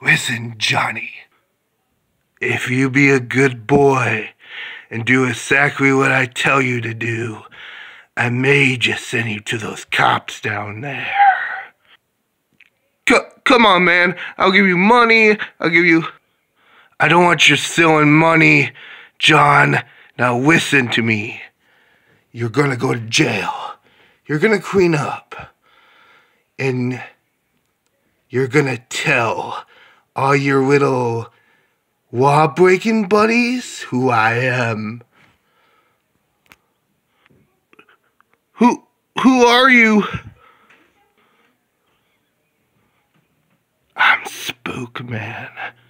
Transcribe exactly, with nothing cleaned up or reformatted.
Listen, Johnny. If you be a good boy and do exactly what I tell you to do, I may just send you to those cops down there. C- come on, man. I'll give you money. I'll give you... I don't want you stealing money, John. Now listen to me. You're gonna go to jail. You're gonna clean up. And you're gonna tell all your little law-breaking buddies who I am. Who, who are you? I'm Spook-Man.